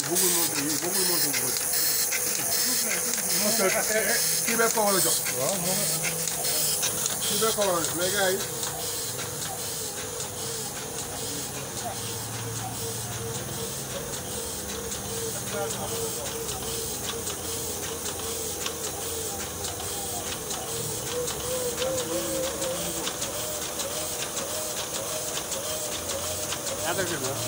bëggul monté yi bëggul monté bu bëri. parce que kii bee ko war a jox. waaw moom kii bee ko war a jox mais gars yi. ñaata kii la.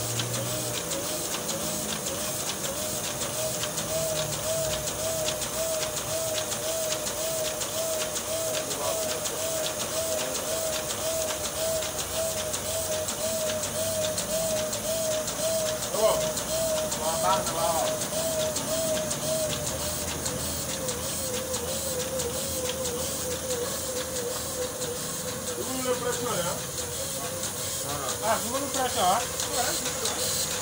baax na waaw. du ma la pression ah. ah du ma la pression ah.